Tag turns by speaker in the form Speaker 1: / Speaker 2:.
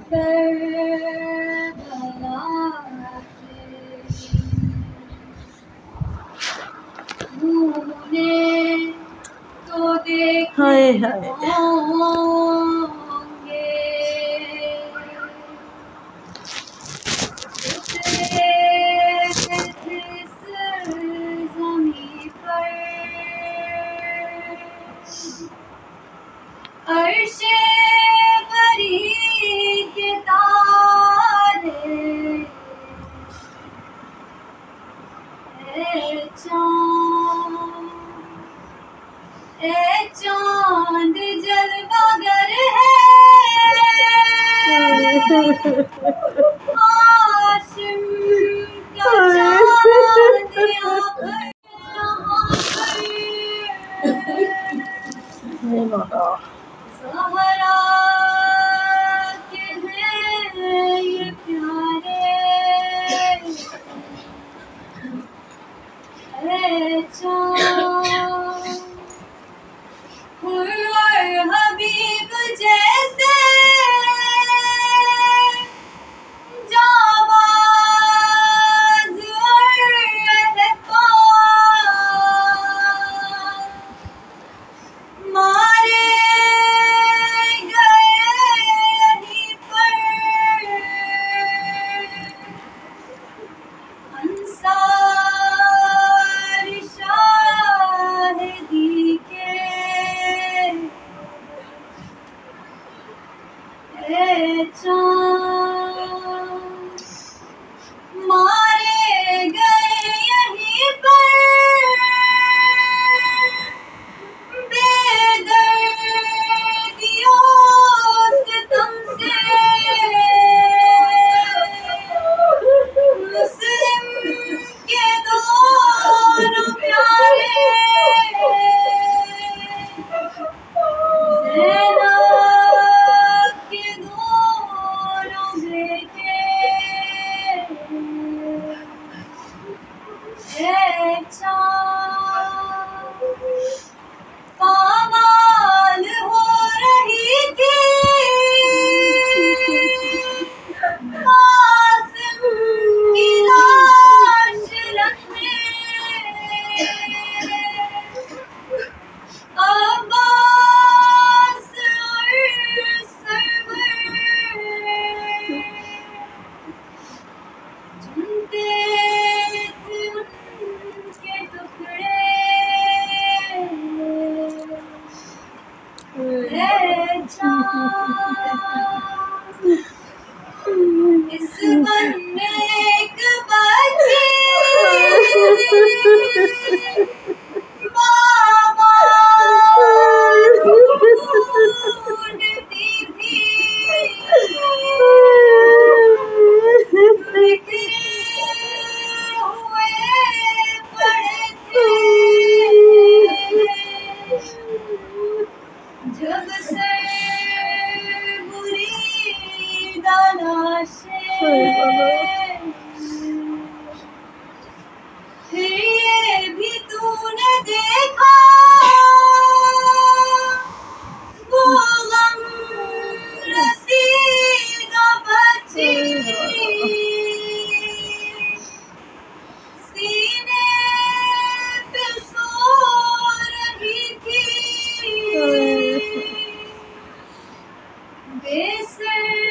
Speaker 1: Karbala तूने तो देखे होंगे जिस ज़मीं पर अर्शे बरी के तारे चांद जलवागर है आशिम का चांद ज़हरा के हैं ये प्यारे हबीब जैसे जाबाज और मारे गए यहीं पर अंसार शाहिदी के चाँद मारे गए यहीं पर बेदर्दियों से तुमसे मुस्लिम के दोनों प्यारे ज़ैनब के दोनों बेटे पामाल हो रही थी कासिम की लाश रखने अब्बास और सरवर चुनते थे उनके टुकड़े इस बन्ने एक बच्ची मामा ढूंढती थी बिखरे हुए पड़े थे जब से बुरी फिर ये भी तूने देखा वो गम रसीदा बच्ची सीने पे सो रही थी बेसर